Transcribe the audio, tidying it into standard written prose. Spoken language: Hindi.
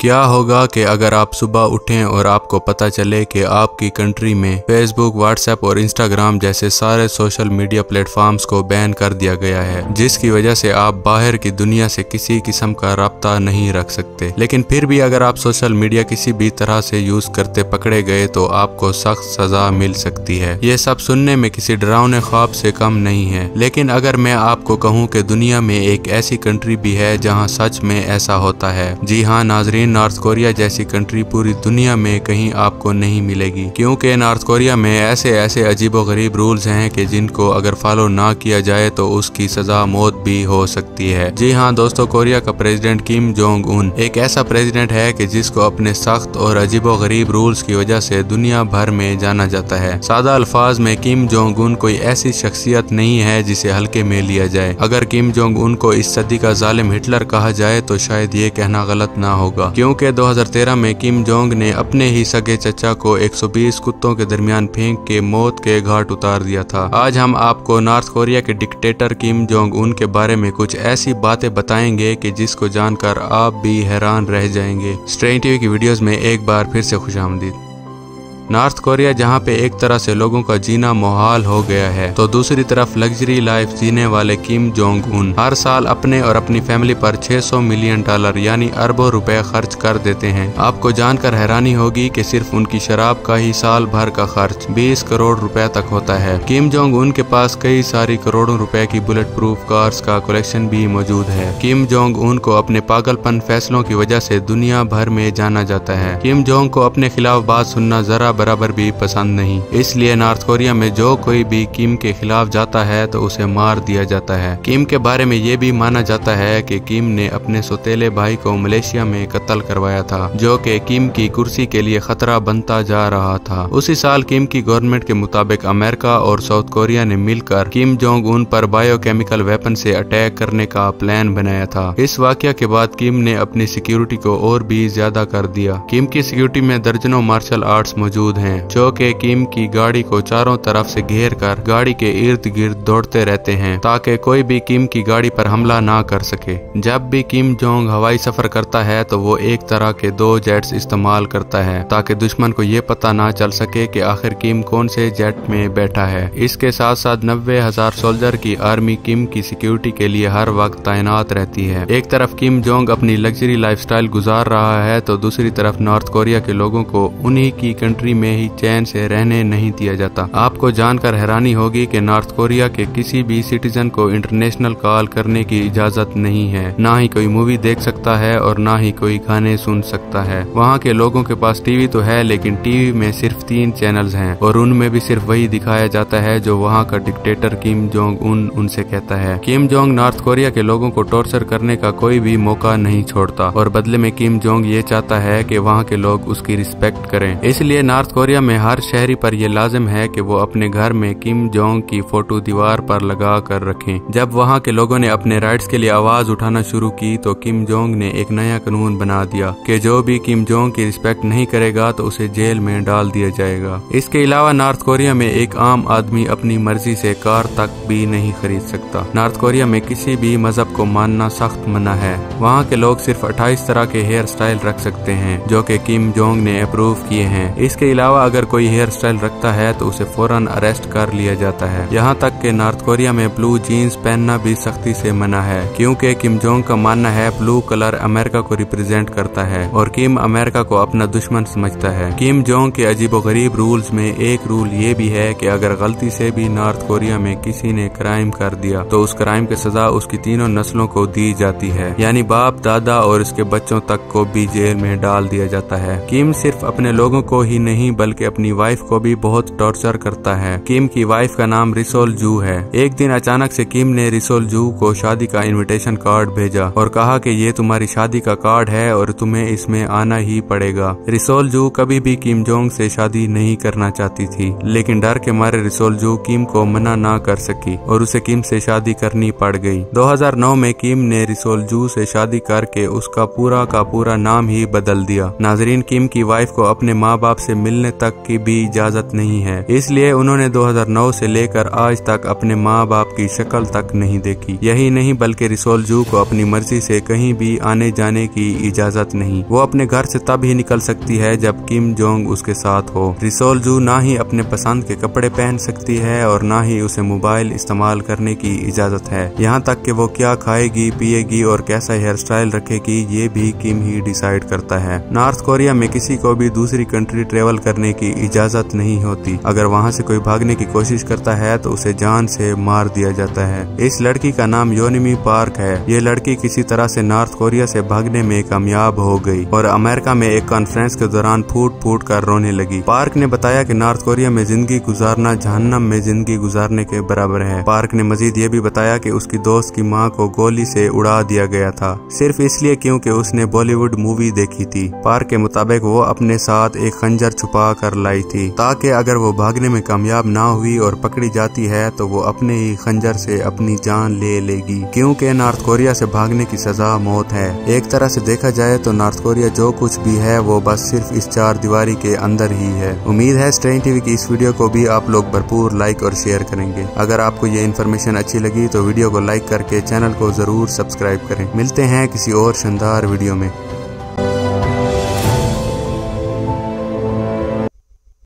क्या होगा कि अगर आप सुबह उठें और आपको पता चले कि आपकी कंट्री में फेसबुक, व्हाट्सएप और इंस्टाग्राम जैसे सारे सोशल मीडिया प्लेटफॉर्म्स को बैन कर दिया गया है, जिसकी वजह से आप बाहर की दुनिया से किसी किस्म का राब्ता नहीं रख सकते। लेकिन फिर भी अगर आप सोशल मीडिया किसी भी तरह से यूज करते पकड़े गए तो आपको सख्त सजा मिल सकती है। ये सब सुनने में किसी डरावने ख्वाब से कम नहीं है। लेकिन अगर मैं आपको कहूँ कि दुनिया में एक ऐसी कंट्री भी है जहाँ सच में ऐसा होता है, जी हाँ नाजरीन, नॉर्थ कोरिया जैसी कंट्री पूरी दुनिया में कहीं आपको नहीं मिलेगी, क्योंकि नॉर्थ कोरिया में ऐसे ऐसे अजीबोगरीब रूल्स हैं कि जिनको अगर फॉलो ना किया जाए तो उसकी सजा मौत भी हो सकती है। जी हाँ दोस्तों, कोरिया का प्रेसिडेंट किम जोंग उन एक ऐसा प्रेसिडेंट है कि जिसको अपने सख्त और अजीबोगरीब रूल्स की वजह से दुनिया भर में जाना जाता है। सादा अल्फाज में किम जोंग उन कोई ऐसी शख्सियत नहीं है जिसे हल्के में लिया जाए। अगर किम जोंग उन को इस सदी का जालिम हिटलर कहा जाए तो शायद ये कहना गलत ना होगा, क्योंकि 2013 में किम जोंग ने अपने ही सगे चचा को 120 कुत्तों के दरमियान फेंक के मौत के घाट उतार दिया था। आज हम आपको नॉर्थ कोरिया के डिक्टेटर किम जोंग उन के बारे में कुछ ऐसी बातें बताएंगे कि जिसको जानकर आप भी हैरान रह जाएंगे। स्ट्रेन टीवी की वीडियोस में एक बार फिर से खुशामदीद। नॉर्थ कोरिया जहां पे एक तरह से लोगों का जीना मुहाल हो गया है, तो दूसरी तरफ लग्जरी लाइफ जीने वाले किम जोंग उन हर साल अपने और अपनी फैमिली पर $600 मिलियन यानी अरबों रुपए खर्च कर देते हैं। आपको जानकर हैरानी होगी कि सिर्फ उनकी शराब का ही साल भर का खर्च 20 करोड़ रुपए तक होता है। किम जोंग उन के पास कई सारी करोड़ों रुपए की बुलेट प्रूफ कार्स का कलेक्शन भी मौजूद है। किम जोंग उन को अपने पागलपन फैसलों की वजह से दुनिया भर में जाना जाता है। किम जोंग को अपने खिलाफ बात सुनना जरा बराबर भी पसंद नहीं, इसलिए नॉर्थ कोरिया में जो कोई भी किम के खिलाफ जाता है तो उसे मार दिया जाता है। किम के बारे में ये भी माना जाता है कि किम ने अपने सौतेले भाई को मलेशिया में कत्ल करवाया था, जो कि किम की कुर्सी के लिए खतरा बनता जा रहा था। उसी साल किम की गवर्नमेंट के मुताबिक अमेरिका और साउथ कोरिया ने मिलकर किम जोंग उन पर बायोकेमिकल वेपन से अटैक करने का प्लान बनाया था। इस वाकया के बाद किम ने अपनी सिक्योरिटी को और भी ज्यादा कर दिया। किम की सिक्योरिटी में दर्जनों मार्शल आर्ट्स मौजूद हैं, जो कि किम की गाड़ी को चारों तरफ से घेर कर गाड़ी के इर्द गिर्द दौड़ते रहते हैं ताकि कोई भी किम की गाड़ी पर हमला ना कर सके। जब भी किम जोंग हवाई सफर करता है तो वो एक तरह के 2 जेट्स इस्तेमाल करता है ताकि दुश्मन को ये पता ना चल सके कि आखिर किम कौन से जेट में बैठा है। इसके साथ साथ 90,000 सोल्जर की आर्मी किम की सिक्योरिटी के लिए हर वक्त तैनात रहती है। एक तरफ किम जोंग अपनी लग्जरी लाइफस्टाइल गुजार रहा है तो दूसरी तरफ नॉर्थ कोरिया के लोगों को उन्हीं की कंट्री में ही चैन से रहने नहीं दिया जाता। आपको जानकर हैरानी होगी कि नॉर्थ कोरिया के किसी भी सिटीजन को इंटरनेशनल कॉल करने की इजाजत नहीं है, ना ही कोई मूवी देख सकता है और ना ही कोई गाने सुन सकता है। वहाँ के लोगों के पास टीवी तो है, लेकिन टीवी में सिर्फ 3 चैनल्स हैं और उनमें भी सिर्फ वही दिखाया जाता है जो वहाँ का डिक्टेटर किम जोंग उन उनसे कहता है। किम जोंग नॉर्थ कोरिया के लोगों को टॉर्चर करने का कोई भी मौका नहीं छोड़ता और बदले में किम जोंग ये चाहता है कि वहाँ के लोग उसकी रिस्पेक्ट करें। इसलिए नॉर्थ कोरिया में हर शहरी पर यह लाजिम है कि वो अपने घर में किम जोंग की फोटो दीवार पर लगा कर रखें। जब वहाँ के लोगों ने अपने राइट्स के लिए आवाज उठाना शुरू की तो किम जोंग ने एक नया कानून बना दिया कि जो भी किम जोंग की रिस्पेक्ट नहीं करेगा तो उसे जेल में डाल दिया जाएगा। इसके अलावा नॉर्थ कोरिया में एक आम आदमी अपनी मर्जी से कार तक भी नहीं खरीद सकता। नॉर्थ कोरिया में किसी भी मजहब को मानना सख्त मना है। वहाँ के लोग सिर्फ 28 तरह के हेयर स्टाइल रख सकते हैं जो कि किम जोंग ने अप्रूव किए हैं। इसके अलावा अगर कोई हेयर स्टाइल रखता है तो उसे फौरन अरेस्ट कर लिया जाता है। यहाँ तक कि नॉर्थ कोरिया में ब्लू जीन्स पहनना भी सख्ती से मना है, क्योंकि किम जोंग का मानना है ब्लू कलर अमेरिका को रिप्रेजेंट करता है और किम अमेरिका को अपना दुश्मन समझता है। किम जोंग के अजीबोगरीब रूल्स में एक रूल ये भी है कि अगर गलती से भी नॉर्थ कोरिया में किसी ने क्राइम कर दिया तो उस क्राइम की सजा उसकी तीनों नस्लों को दी जाती है, यानी बाप, दादा और उसके बच्चों तक को भी जेल में डाल दिया जाता है। किम सिर्फ अपने लोगों को ही नहीं बल्कि अपनी वाइफ को भी बहुत टॉर्चर करता है। किम की वाइफ का नाम रिसोल जू है। एक दिन अचानक से किम ने रिसोल जू को शादी का इनविटेशन कार्ड भेजा और कहा कि ये तुम्हारी शादी का कार्ड है और तुम्हें इसमें आना ही पड़ेगा। रिसोल जू कभी भी किम जोंग से शादी नहीं करना चाहती थी, लेकिन डर के मारे रिसोल जू किम को मना ना कर सकी और उसे किम से शादी करनी पड़ गई। 2009 में किम ने रिसोल जू से शादी करके उसका पूरा का पूरा नाम ही बदल दिया। नाजरीन, किम की वाइफ को अपने माँ बाप से मिलने तक की भी इजाजत नहीं है। इसलिए उन्होंने 2009 से लेकर आज तक अपने माँ बाप की शक्ल तक नहीं देखी। यही नहीं बल्कि रिसोल जू को अपनी मर्जी से कहीं भी आने जाने की इजाजत नहीं। वो अपने घर से तब ही निकल सकती है जब किम जोंग उसके साथ हो। रिसोल जू ना ही अपने पसंद के कपड़े पहन सकती है और ना ही उसे मोबाइल इस्तेमाल करने की इजाजत है। यहाँ तक कि वो क्या खाएगी, पिएगी और कैसा हेयर स्टाइल रखेगी ये भी किम ही डिसाइड करता है। नॉर्थ कोरिया में किसी को भी दूसरी कंट्री ट्रेवल करने की इजाजत नहीं होती। अगर वहाँ से कोई भागने की कोशिश करता है तो उसे जान से मार दिया जाता है। इस लड़की का नाम योनमी पार्क है। ये लड़की किसी तरह से नॉर्थ कोरिया से भागने में कामयाब हो गई और अमेरिका में एक कॉन्फ्रेंस के दौरान फूट फूट कर रोने लगी। पार्क ने बताया कि नॉर्थ कोरिया में जिंदगी गुजारना जहन्नम में जिंदगी गुजारने के बराबर है। पार्क ने मजीद ये भी बताया कि उसकी दोस्त की माँ को गोली से उड़ा दिया गया था, सिर्फ इसलिए क्योंकि उसने बॉलीवुड मूवी देखी थी। पार्क के मुताबिक वो अपने साथ एक खंजर छुपा कर लाई थी ताकि अगर वो भागने में कामयाब ना हुई और पकड़ी जाती है तो वो अपने ही खंजर से अपनी जान ले लेगी, क्योंकि नॉर्थ कोरिया से भागने की सजा मौत है। एक तरह से देखा जाए तो नॉर्थ कोरिया जो कुछ भी है वो बस सिर्फ इस चार दीवारी के अंदर ही है। उम्मीद है स्ट्रेन टीवी की इस वीडियो को भी आप लोग भरपूर लाइक और शेयर करेंगे। अगर आपको ये इन्फॉर्मेशन अच्छी लगी तो वीडियो को लाइक करके चैनल को जरूर सब्सक्राइब करें। मिलते हैं किसी और शानदार वीडियो में।